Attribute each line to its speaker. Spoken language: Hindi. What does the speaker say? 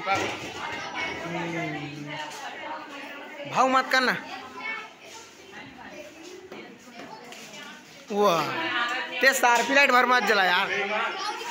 Speaker 1: भाव मत करना। वाह ते स्टार लाइट भर मत जला यार।